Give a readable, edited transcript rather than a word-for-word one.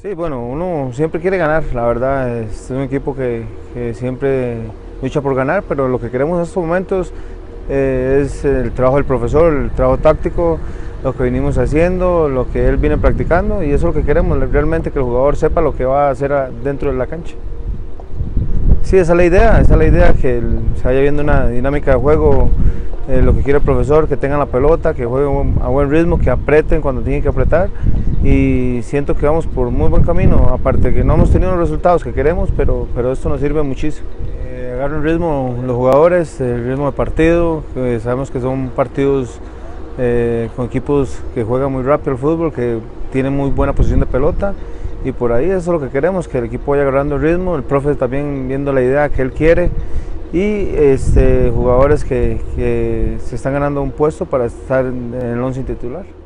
Sí, bueno, uno siempre quiere ganar, la verdad, es un equipo que siempre lucha por ganar, pero lo que queremos en estos momentos es el trabajo del profesor, el trabajo táctico, lo que venimos haciendo, lo que él viene practicando y eso es lo que queremos, realmente que el jugador sepa lo que va a hacer dentro de la cancha. Sí, esa es la idea, que se vaya viendo una dinámica de juego, lo que quiere el profesor, que tengan la pelota, que jueguen a buen ritmo, que aprieten cuando tienen que apretar y siento que vamos por muy buen camino, aparte que no hemos tenido los resultados que queremos, pero esto nos sirve muchísimo. Agarren ritmo los jugadores, el ritmo de partido, sabemos que son partidos con equipos que juegan muy rápido el fútbol, que tienen muy buena posición de pelota y por ahí eso es lo que queremos, que el equipo vaya agarrando el ritmo, el profe también viendo la idea que él quiere y jugadores que se están ganando un puesto para estar en el once titular.